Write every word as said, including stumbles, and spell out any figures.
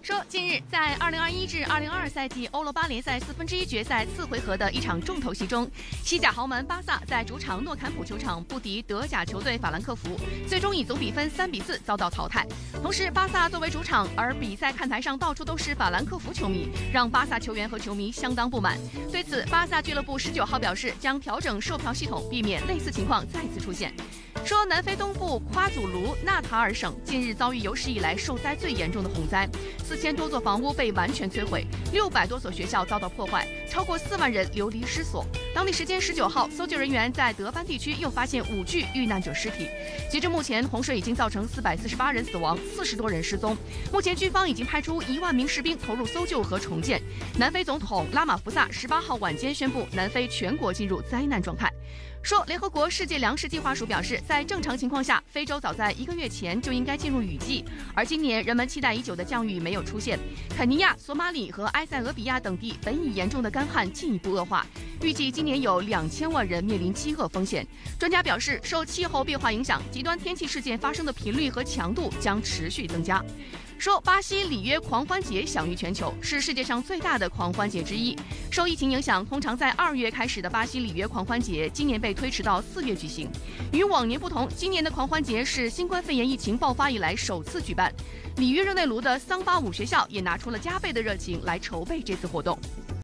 说，近日在二零二一至二零二二赛季欧罗巴联赛四分之一决赛次回合的一场重头戏中，西甲豪门巴萨在主场诺坎普球场不敌德甲球队法兰克福，最终以总比分三比四遭到淘汰。同时，巴萨作为主场，而比赛看台上到处都是法兰克福球迷，让巴萨球员和球迷相当不满。对此，巴萨俱乐部十九号表示，将调整售票系统，避免类似情况再次出现。说，南非东部夸祖卢纳塔尔省近日遭遇有史以来受灾最严重的洪灾，四千多座房屋被完全摧毁，六百多所学校遭到破坏，超过四万人流离失所。当地时间十九号，搜救人员在德班地区又发现五具遇难者尸体。截至目前，洪水已经造成四百四十八人死亡，四十多人失踪。目前军方已经派出一万名士兵投入搜救和重建。南非总统拉马福萨十八号晚间宣布，南非全国进入灾难状态。说，联合国世界粮食计划署表示，在正常情况下，非洲早在一个月前就应该进入雨季，而今年人们期待已久的降雨没有出现。肯尼亚、索马里和埃塞俄比亚等地本已严重的干旱进一步恶化，预计今年有两千万人面临饥饿风险。专家表示，受气候变化影响，极端天气事件发生的频率和强度将持续增加。说，巴西里约狂欢节享誉全球，是世界上最大的狂欢节之一。受疫情影响，通常在二月开始的巴西里约狂欢节，今年被推迟到四月举行。与往年不同，今年的狂欢节是新冠肺炎疫情爆发以来首次举办。里约热内卢的桑巴舞学校也拿出了加倍的热情来筹备这次活动。